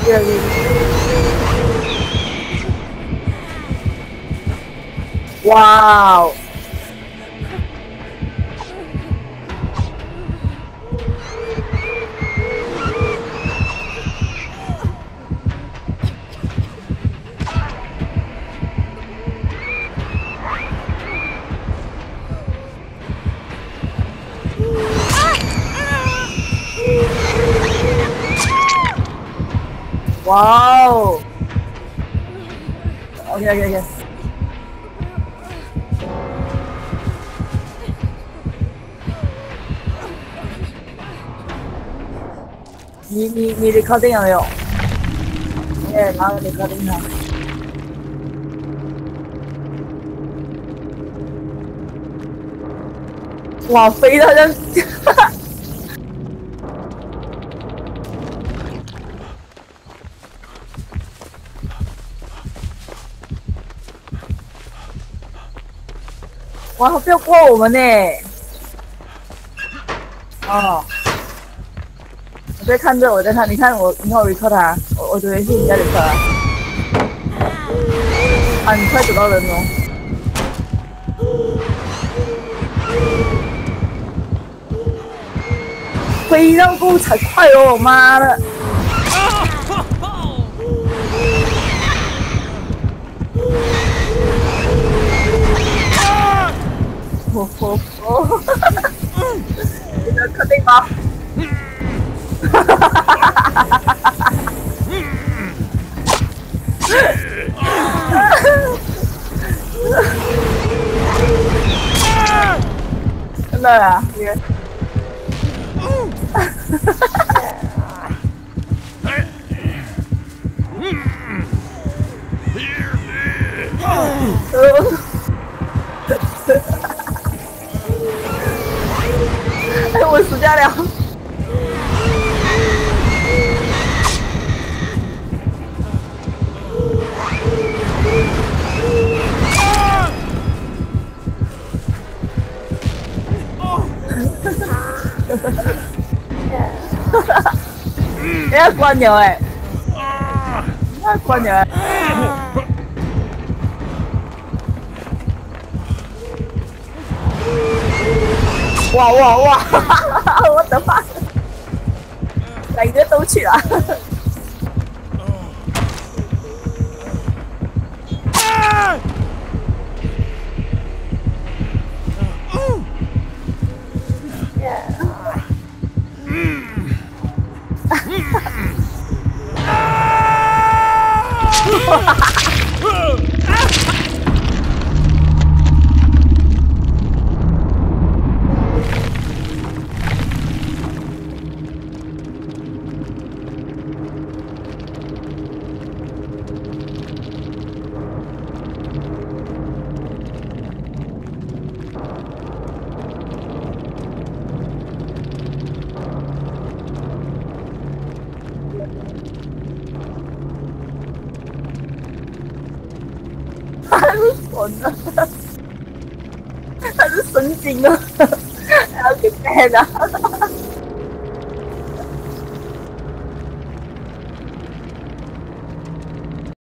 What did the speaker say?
越来越哇哦！哇哦 ！OK OK OK。你的靠定有没有？哎，然后你靠定它。哇，飞到像，哇，不要过我们呢！哦，我在看着，我在看，你看我recall 他，我的游戏你在recall啊？啊，你快找到人哦！飞上够才快哦，妈的！你能确定吗？真的啊，你。哎，我死掉了！要关牛哎！要关牛哎！哇哇哇！我的妈！两个都去了。他是蠢的，他是神经啊，还要给 ban 啊！